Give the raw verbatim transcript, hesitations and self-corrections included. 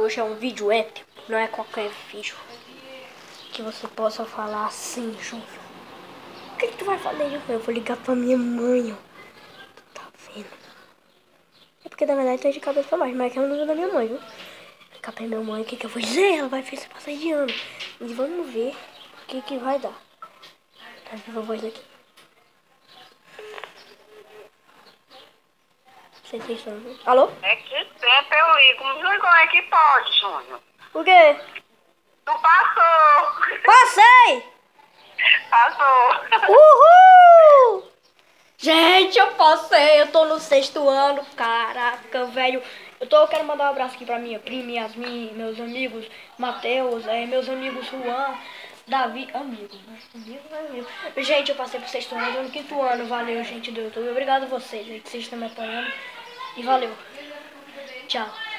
hoje é um vídeo épico, não é qualquer vídeo que você possa falar assim, Júnior. O que, que tu vai fazer, Júnior? Eu vou ligar pra minha mãe, ó. Tu tá vendo? É porque na verdade tá de cabeça pra baixo, mas é que é o número da minha mãe, viu? Ligar pra minha mãe, o que, que eu vou dizer? Ela vai fazer passar de ano. E vamos ver o que, que vai dar. Tá vendo a voz aqui? Alô? É que tempo eu ligo. Júnior, como é que pode, Júnior? O quê? Tu passou. Passei! Passou. Uhul! Gente, eu passei, eu tô no sexto ano, caraca, velho. Eu, tô, eu quero mandar um abraço aqui pra minha prima, Yasmin, meus amigos, Matheus, é, meus amigos Juan, Davi, amigos, né? Amigo, não é amigo. Gente, eu passei pro sexto ano, eu tô no quinto ano, valeu, gente do YouTube. Obrigado a vocês aí que vocês estão me apoiando. E valeu. Tchau.